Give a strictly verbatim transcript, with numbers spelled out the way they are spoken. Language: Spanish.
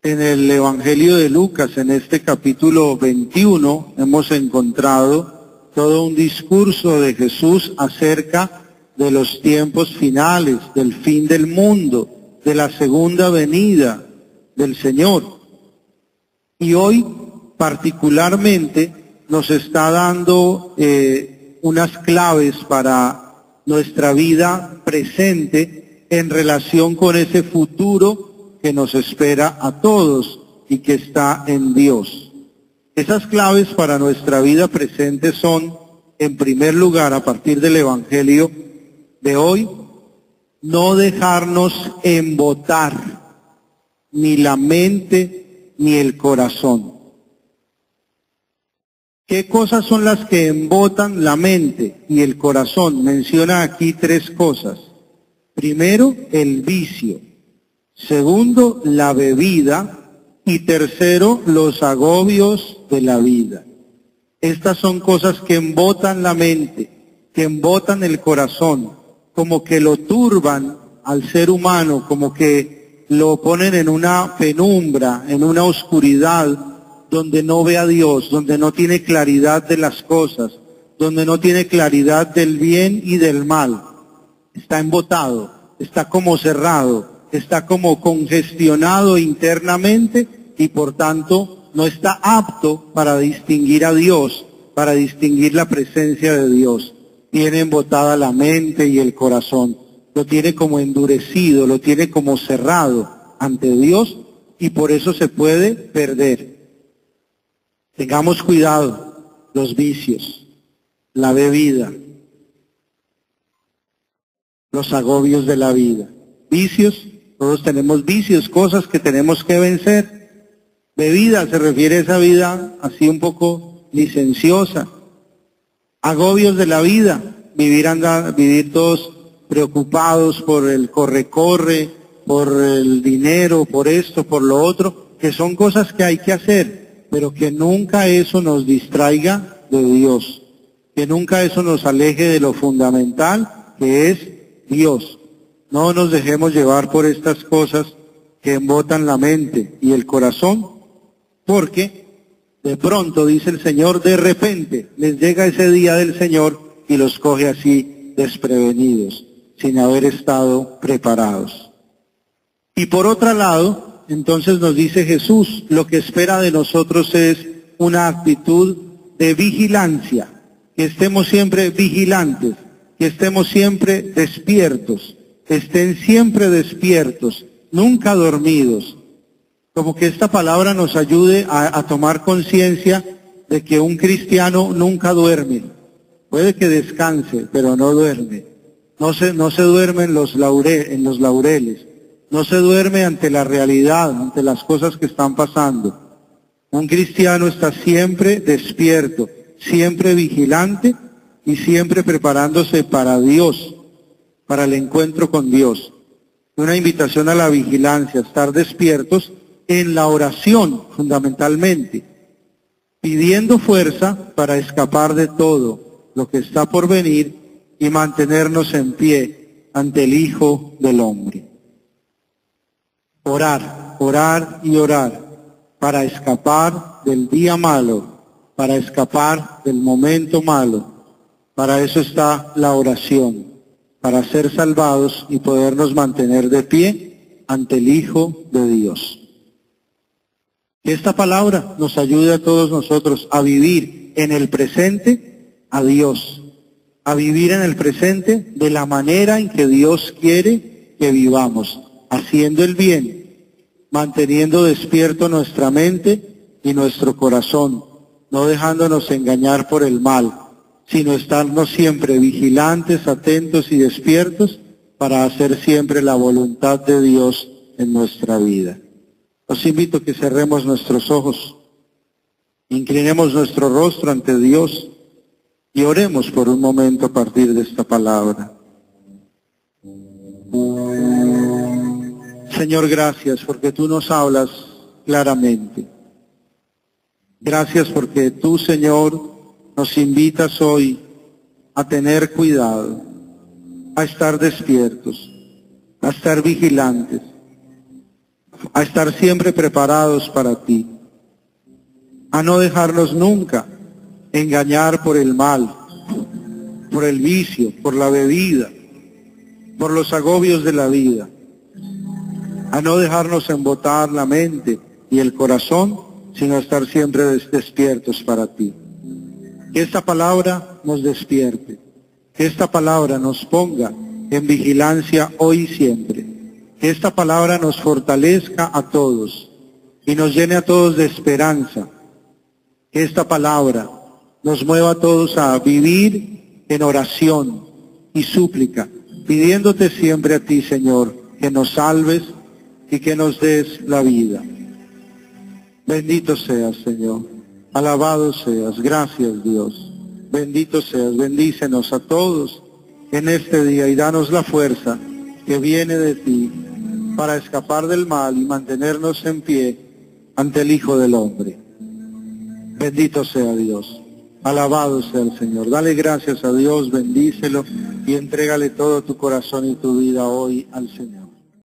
En el Evangelio de Lucas, en este capítulo veintiuno, hemos encontrado todo un discurso de Jesús acerca de los tiempos finales, del fin del mundo, de la segunda venida del Señor. Y hoy, particularmente, nos está dando eh, unas claves para nuestra vida presente en relación con ese futuro que nos espera a todos y que está en Dios. Esas claves para nuestra vida presente son, en primer lugar, a partir del Evangelio de hoy, no dejarnos embotar ni la mente ni el corazón. ¿Qué cosas son las que embotan la mente y el corazón? Menciona aquí tres cosas. Primero, el vicio. Segundo, la bebida. Y tercero, los agobios de la vida. Estas son cosas que embotan la mente, que embotan el corazón, como que lo turban al ser humano, como que lo ponen en una penumbra, en una oscuridad, donde no ve a Dios, donde no tiene claridad de las cosas, donde no tiene claridad del bien y del mal. Está embotado, está como cerrado, está como congestionado internamente y por tanto no está apto para distinguir a Dios, para distinguir la presencia de Dios. Tiene embotada la mente y el corazón, lo tiene como endurecido, lo tiene como cerrado ante Dios y por eso se puede perder. Tengamos cuidado, los vicios, la bebida, los agobios de la vida. Vicios, todos tenemos vicios, cosas que tenemos que vencer. Bebida se refiere a esa vida así un poco licenciosa. Agobios de la vida, vivir, anda, vivir todos preocupados por el corre-corre, por el dinero, por esto, por lo otro, que son cosas que hay que hacer. Pero que nunca eso nos distraiga de Dios, que nunca eso nos aleje de lo fundamental que es Dios. No nos dejemos llevar por estas cosas que embotan la mente y el corazón, porque de pronto, dice el Señor, de repente les llega ese día del Señor y los coge así desprevenidos, sin haber estado preparados. Y por otro lado, entonces nos dice Jesús, lo que espera de nosotros es una actitud de vigilancia, que estemos siempre vigilantes, que estemos siempre despiertos, que estén siempre despiertos, nunca dormidos. Como que esta palabra nos ayude a, a tomar conciencia de que un cristiano nunca duerme. Puede que descanse, pero no duerme. No se, no se duerme en los, laure, en los laureles. No se duerme ante la realidad, ante las cosas que están pasando. Un cristiano está siempre despierto, siempre vigilante y siempre preparándose para Dios, para el encuentro con Dios. Una invitación a la vigilancia, estar despiertos en la oración fundamentalmente, pidiendo fuerza para escapar de todo lo que está por venir y mantenernos en pie ante el Hijo del Hombre. Orar, orar y orar para escapar del día malo, para escapar del momento malo. Para eso está la oración, para ser salvados y podernos mantener de pie ante el Hijo de Dios. Que esta palabra nos ayude a todos nosotros a vivir en el presente a Dios, a vivir en el presente de la manera en que Dios quiere que vivamos, haciendo el bien, manteniendo despierto nuestra mente y nuestro corazón, no dejándonos engañar por el mal, sino estarnos siempre vigilantes, atentos y despiertos para hacer siempre la voluntad de Dios en nuestra vida. Os invito a que cerremos nuestros ojos, inclinemos nuestro rostro ante Dios y oremos por un momento a partir de esta palabra. Señor, gracias porque tú nos hablas claramente. Gracias porque tú, Señor, nos invitas hoy a tener cuidado, a estar despiertos, a estar vigilantes, a estar siempre preparados para ti, a no dejarnos nunca engañar por el mal, por el vicio, por la bebida, por los agobios de la vida, a no dejarnos embotar la mente y el corazón, sino estar siempre des- despiertos para ti. Que esta palabra nos despierte, que esta palabra nos ponga en vigilancia hoy y siempre, que esta palabra nos fortalezca a todos y nos llene a todos de esperanza, que esta palabra nos mueva a todos a vivir en oración y súplica, pidiéndote siempre a ti, Señor, que nos salves y que nos des la vida. Bendito seas, Señor. Alabado seas. Gracias, Dios. Bendito seas. Bendícenos a todos en este día y danos la fuerza que viene de ti para escapar del mal y mantenernos en pie ante el Hijo del Hombre. Bendito sea Dios. Alabado sea el Señor. Dale gracias a Dios, bendícelo y entrégale todo tu corazón y tu vida hoy al Señor.